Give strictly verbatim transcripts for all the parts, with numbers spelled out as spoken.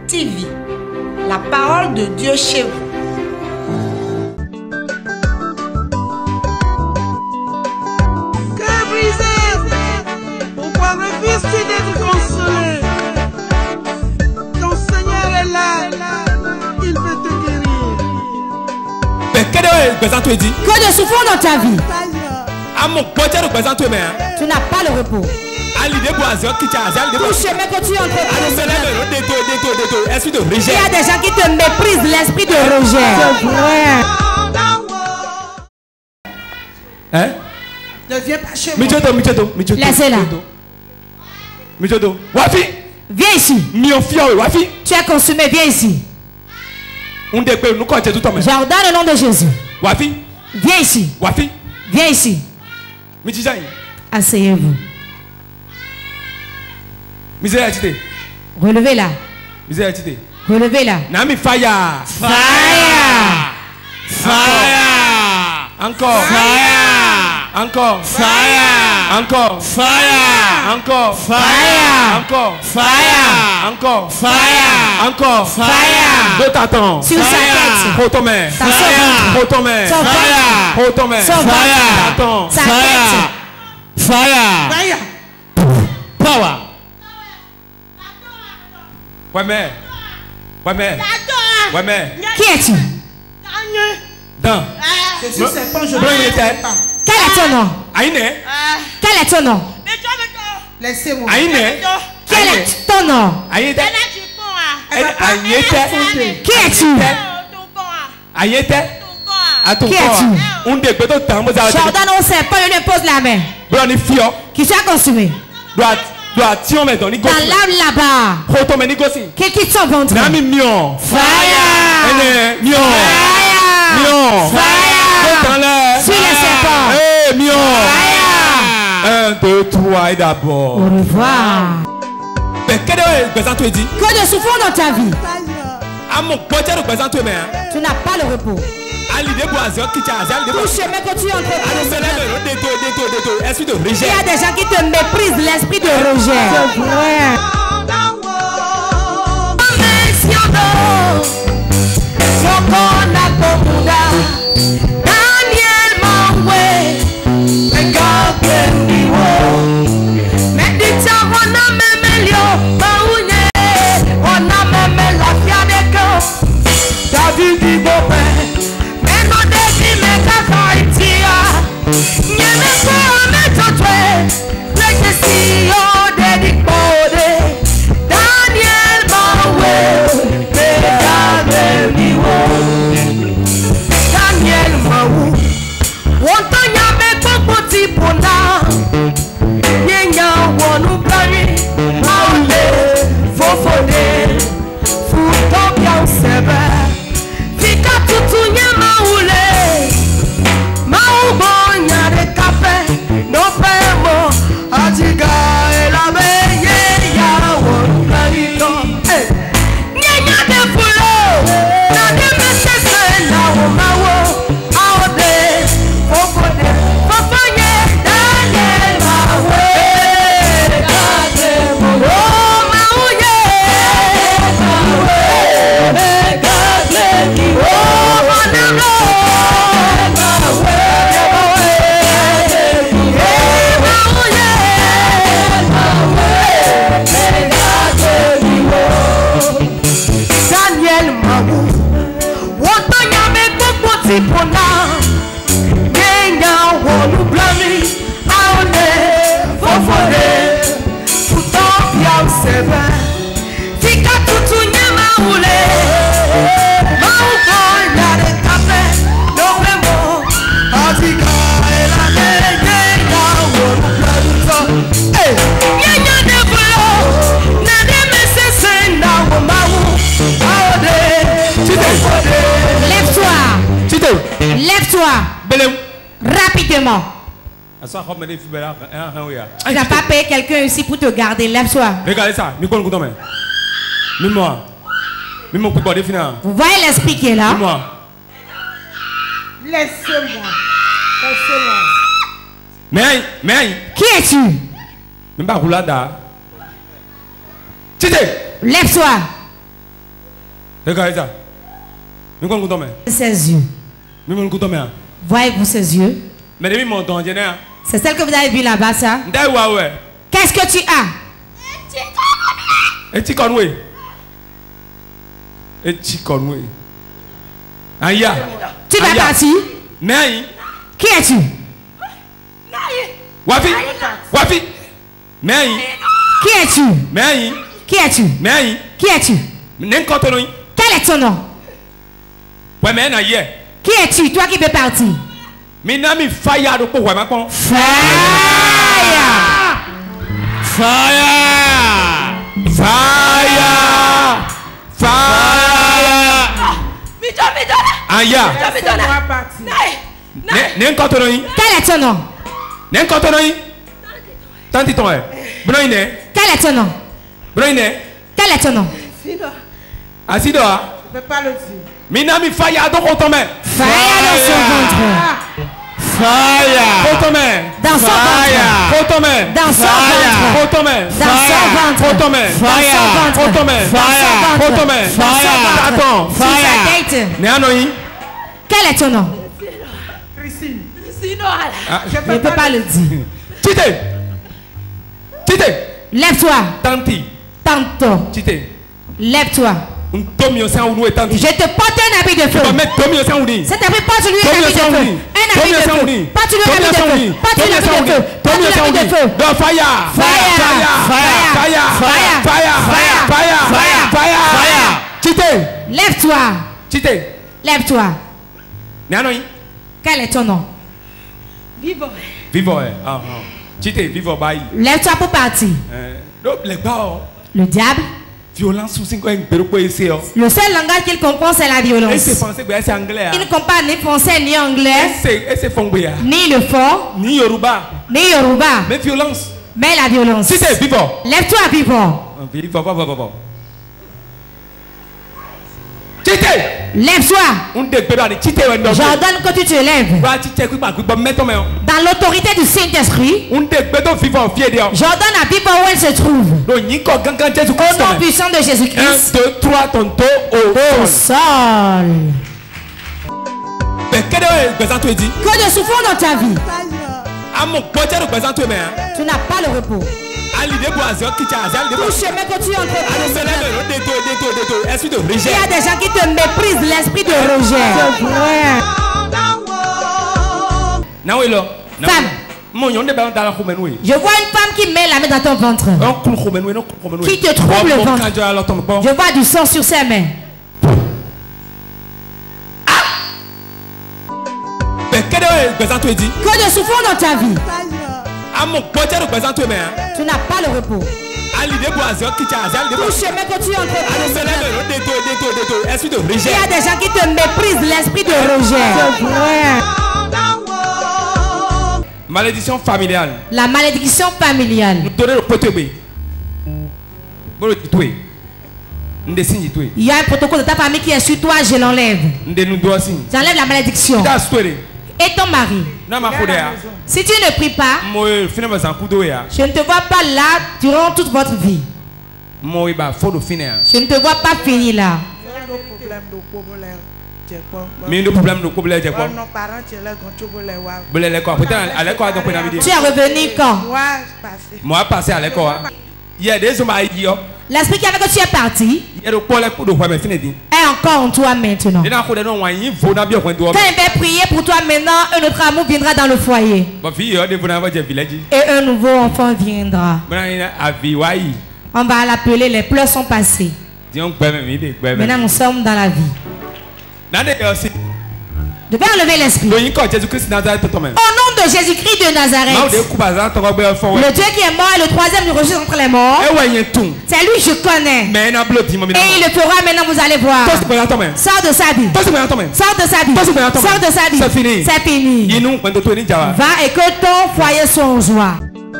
T V, la parole de Dieu chez vous. Cœur brisé, pourquoi refuses-tu d'être consolé? Ton Seigneur est là, il veut te guérir. Que de souffrance dans ta vie. Tu n'as pas le repos. Tout chemin que tu entreprends. Il y a des gens qui te méprisent, l'esprit de rejet. C'est vrai. Hein? Ne viens pas chez moi. Laissez-la. Viens ici. Tu es consumé, viens ici. J'ordonne le nom de Jésus. Viens ici. Viens ici. Asseyez-vous. Relevez-la. Relevez-la. Fire. Fire. Fire. Encore. Fire. Encore. Fire. Encore. Fire. Encore. Fire. Encore. Fire. Encore. Fire. Encore. Fire. D'autres attends. Sur sa tête. Pour ton main. Sa sauve. Pour ton main. Son ventre. Pour ton main. Son ventre. Attends. Sa tête. Fire. Fire. Power. Ouais mais. Ouais mais. Ouais mais. Qui es-tu? Dans. Je suis serpent, je ne Blanc, il sais était. pas. Quel est ton nom? Aïne. Quel est ton nom? Laissez-moi. Aïne. Quel est ton nom? Aïne. Aïe. Qui es-tu? Aïe. À ton Qui corps. es-tu? On dégoûte autant. J'ordonne au serpent, il lui pose la main. Blanc, il fio. Qui soit consumé. Doit doit tirer mais dans les Dans l'âme là-bas. Pour ton main négocie. Qui quitte son ventre. Nami mion. Fire. Ene mion. Fire. Mion. Fire. Dans l'air. Suis les serpents. Eh mion. Fire. Un, deux, trois et d'abord. Au revoir. Mais quel est le présent dit? Que de souffrance dans ta vie. À mon côté le présent tu mets. Tu n'as pas le repos. À l'idée pour azur qui t'a azur. Tout chemin que tu entreprends. Il Il y a des gens qui te méprisent, l'esprit de rejet. C'est vrai. Lève-toi. Rapidement. Tu n'as pas payé quelqu'un ici pour te garder. Lève-toi. Regardez ça. Mets-moi. Vous voyez l'esprit qui est là? Laissez-moi. Laissez-moi. Mais, mais. Qui es-tu? Lève-toi. Regardez ça. Mais quoi vous Ses yeux. Mais vous me Voyez-vous ses yeux? Mais depuis mon temps, c'est celle que vous avez vue là-bas, ça? Qu'est-ce que tu as? Et tu connais? Et tu connais? Aïe. Tu vas partir? Mais qui es-tu? Wafi. Wafi. Mais qui es-tu? Mais qui es-tu? Mais qui es-tu? Quel est ton nom? Ouais, mais aïe. Qui es-tu? Toi qui veux partir? Minami fire do pour ma con. Fire! Fire! Fire! Fire! Mito, mito. Aya. Nen kotonoi. Quel est ton nom? Nen kotonoi. Tanti ton est. Broine. Quel est ton nom? Broine. Quel est ton nom? Asido. Je ne peux pas le dire. Minami fire do kotomé. Fire dans son ventre. Fire! Kotomé! Dans son ventre! Kotomé! Dans son ventre! Kotomé! Dans son ventre! Kotomé! Fire! Kotomé! Fire! Kotomé! Fire! Attends! Fire! Néanoï! Quel est ton nom? Christine. Christine! Je ne peux pas le dire. Tite! Tite! Lève-toi! Tanti! Tanto! Tite! Lève-toi! Je te porte un habit de feu. Cet habit porte-lui un habit de feu. Un habit de feu. Porte-lui un habit de feu. Porte-lui un habit de feu. Porte-lui un habit de feu. Fire! Fire! Fire! Fire! Fire! Fire! Fire! Fire! Fire! Tite! Lève-toi! Tite! Lève-toi! Néanoï! Quel est ton nom? Vivo. Vivo, ah, ah. Tite, vivo, bye. Lève-toi pour partir. Le diable. Violence, le seul langage qu'il comprend, c'est la violence. Il ne comprend ni français ni anglais, ni le fort, ni Yoruba. Ni Yoruba. Mais violence. Mais la violence. Si c'est vivant. Lève-toi, vivant. Lève-toi. J'ordonne que tu te lèves. Dans l'autorité du Saint-Esprit, j'ordonne à vivre où elle se trouve. Au nom puissant de Jésus-Christ. un, deux, trois, ton dos au sol. Que de souffrance dans ta vie. Tu n'as pas le repos. Tout chemin que tu entreprends. Il y a des gens qui te méprisent, l'esprit de rejet. C'est vrai. Femme. Je vois une femme qui met la main dans ton ventre. Qui te trouble le ventre. Je vois du sang sur ses mains. Que de souffrance dans ta vie. Tu n'as pas le repos. Tout chemin que tu entreprends. Il y a des gens qui te méprisent, l'esprit de rejet. C'est vrai. Malédiction familiale. La malédiction familiale. Il y a un protocole de ta famille qui est sur toi, je l'enlève. J'enlève la malédiction. Et ton mari. Si tu ne pries pas, je ne te vois pas là durant toute votre vie. Je ne te vois pas finir là. Tu es revenu quand? Moi passé à l'école. Il y a des hommes à dire. L'esprit qui avait que tu es parti est encore en toi maintenant. Quand il va prier pour toi maintenant, un autre amour viendra dans le foyer. Et un nouveau enfant viendra. On va l'appeler, les pleurs sont passés. Maintenant nous sommes dans la vie. De faire enlever l'esprit. Au nom de Jésus-Christ de Nazareth. Le Dieu qui est mort et le troisième du registre entre les morts. C'est lui je connais. Et il le fera maintenant, vous allez voir. Sors de sa vie. Sors de sa vie. Sors de sa vie. C'est fini. C'est fini. Va et que ton foyer soit en joie.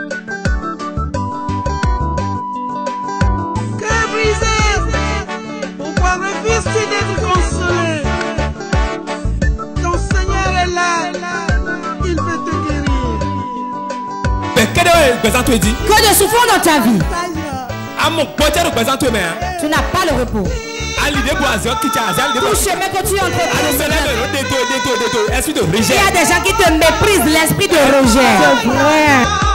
Cœur brisé. Pourquoi refuses-tu d'être consolé? Il peut te guérir. Que de souffrance dans ta vie. Tu n'as pas le repos. Tout chemin que tu entreprends. Il y a des gens qui te méprisent, l'esprit de rejet. C'est vrai.